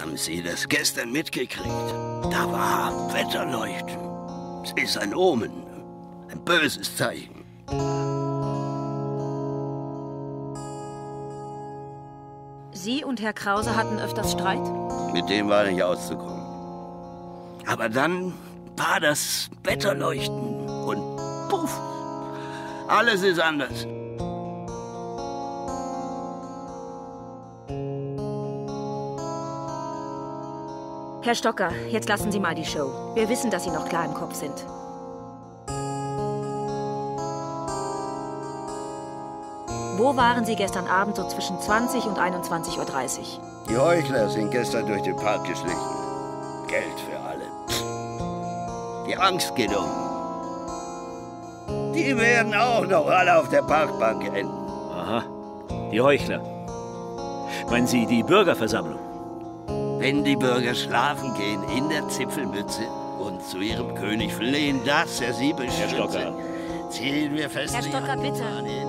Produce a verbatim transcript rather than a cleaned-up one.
Haben Sie das gestern mitgekriegt? Da war Wetterleuchten. Es ist ein Omen. Ein böses Zeichen. Sie und Herr Krause hatten öfters Streit? Mit dem war nicht auszukommen. Aber dann war das Wetterleuchten und puff, alles ist anders. Herr Stocker, jetzt lassen Sie mal die Show. Wir wissen, dass Sie noch klar im Kopf sind. Wo waren Sie gestern Abend so zwischen zwanzig und einundzwanzig Uhr dreißig? Die Heuchler sind gestern durch den Park geschlichen. Geld für alle. Die Angst geht um. Die werden auch noch alle auf der Parkbank enden. Aha, die Heuchler. Meinen Sie die Bürgerversammlung? Wenn die Bürger schlafen gehen in der Zipfelmütze und zu ihrem König flehen, dass er sie beschütze, ziehen wir fest. Herr Stocker, bitte.